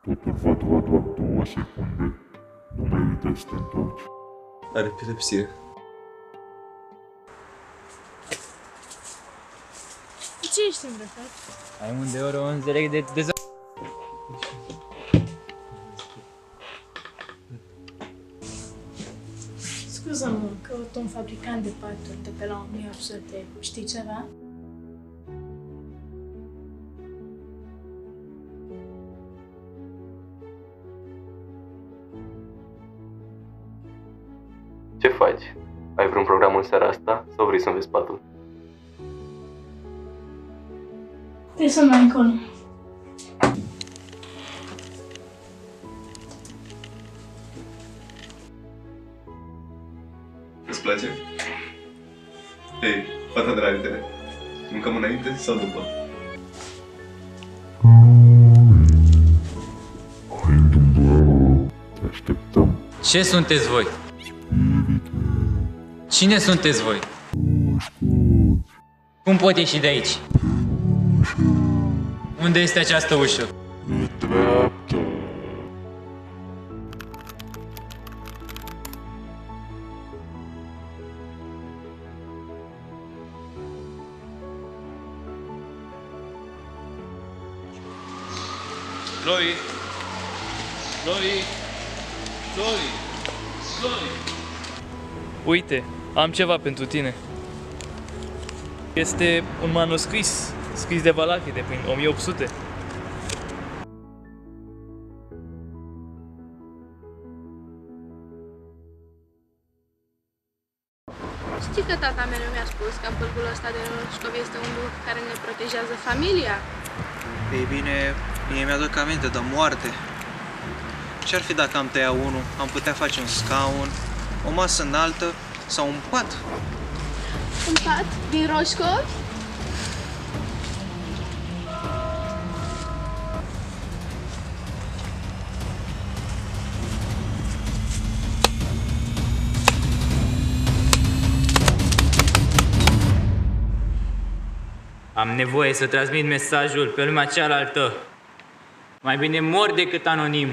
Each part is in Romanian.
Totul va dura doar 2 secunde. Nu merită să te întorci. Are epilepsie. Ce ești îmbrăcat? Ai un de ori o înțeleg de Scuză-mă, căut un fabricant de paturi de pe la 1800. Știi ceva? Ce faci? Ai vreun program în seara asta sau vrei să-mi vezi patul? Trebuie să mai încolo. Îți place? Hei, fata dragă, mâncăm înainte sau după? Hai în Dumbrava, te așteptăm. Ce sunteți voi? Cine sunteți voi? Cum pot ieși de aici? Unde este această ușă? Pe dreapta. Chloe! Chloe! Chloe! Chloe! Uite, am ceva pentru tine. Este un manuscris scris de Valache de prin 1800. Știi că tata mereu mi-a spus că pârgul ăsta de Roșcov este un duh care ne protejează familia? Ei bine, mie mi-aduc aminte de moarte. Ce-ar fi dacă am tăia unul? Am putea face un scaun, o masă înaltă sau un pat? Un pat din Roșcov? Am nevoie să transmit mesajul pe lumea cealaltă. Mai bine mor decât anonim.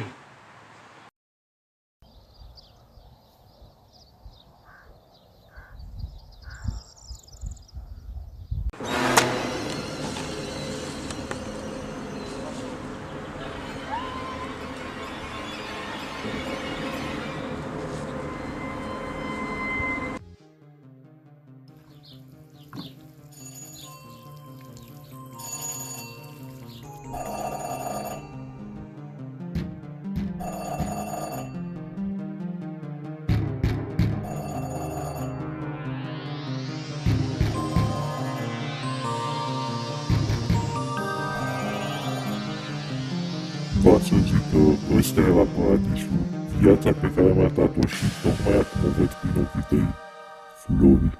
Va să zic că ăsta era paradisul, viața pe care mi-a dat-o și tocmai acum o văd prin ochii tăi, Flori.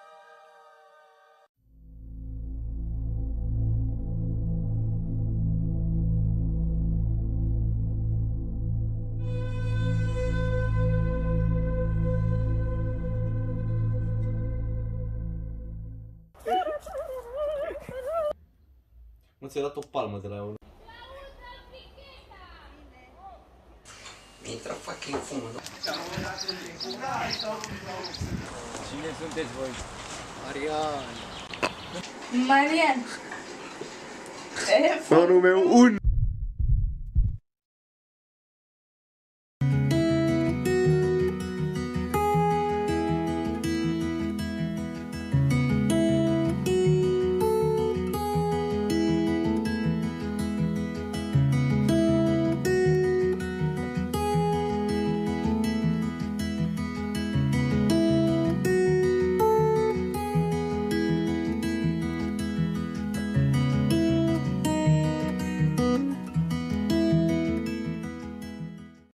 Nu ți-ai dat o palmă de la ea. Intră fucking fumul. Cine sunteți voi? Marian! Fanul meu 1!